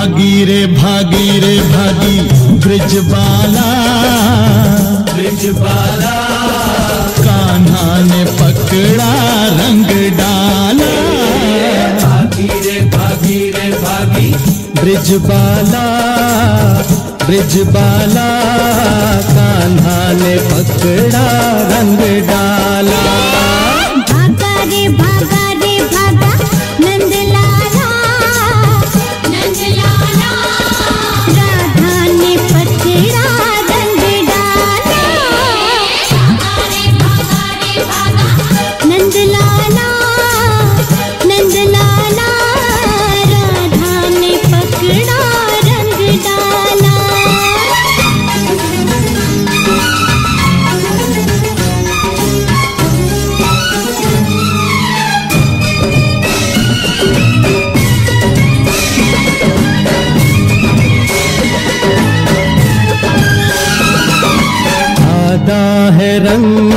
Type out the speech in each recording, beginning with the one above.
भागी रे भागी ब्रिजबाला, ब्रिजबाला कान्हा ने पकड़ा रंग डाला। भागी रे भागी ब्रिजबाला, ब्रिजबाला कान्हा ने पकड़ा रंग डाला। भागा रे भागा नंदलाला, नंदलाला राधा ने पकड़ा रंग डाला। भागा रे भागा नंदलाला, नंदलाला राधा ने पकड़ा रंग डाला। आधा है रंग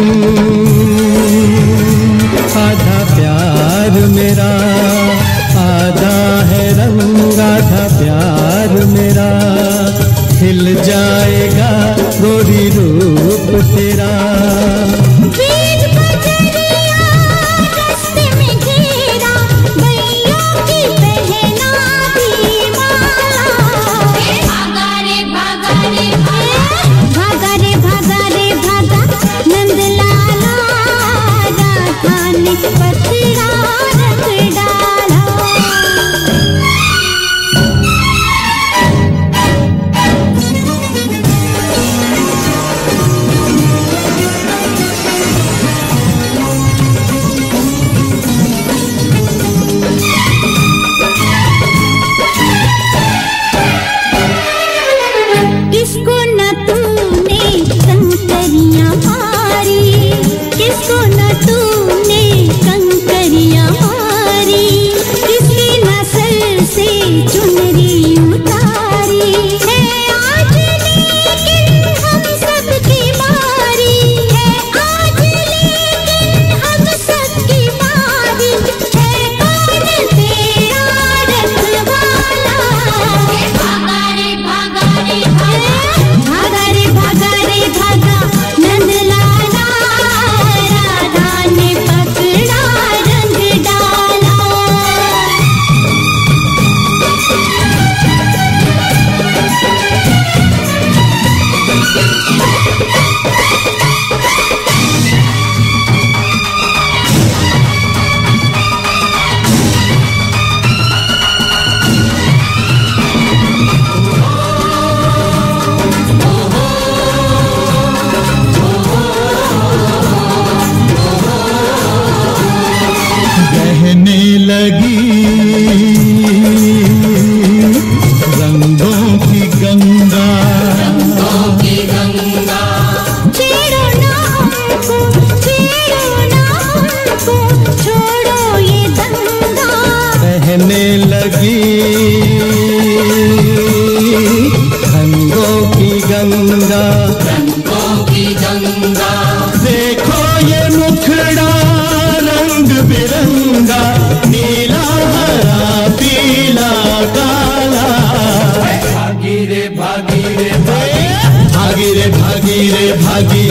आधा प्यार मेरा, आधा है रंग आधा प्यार मेरा। खिल जाएगा गोरी रूप तेरा। बीच बजरिया रास्ते में घेरा, भैया की पहना भी माला। भागा रे भागा नंदलाला, राधा ने पकड़ा रंग डाला। किसको न तूने कंकरियां मारी, किसको न तूने कंकरियां मारी। किसकी नस्ल से चुनरी उतारी है आज, लेकिन हम सबकी बारी है आज, लेकिन हम सबकी बारी है। कौन तेरा रखवाला? भागा रे भागा नंदलाला, राधा ने पकड़ा रंग डाला। बहने लगी रंगों की गंगा, छेड़ो ना हमको, छेड़ो ना हमको, छोड़ो ये दंगा। बहने लगी रंगों की गंगा। देखो ये मुखड़ा रंग बिरंगा, नीला हरा पीला काला। भागी रे भागी भागी रे भागी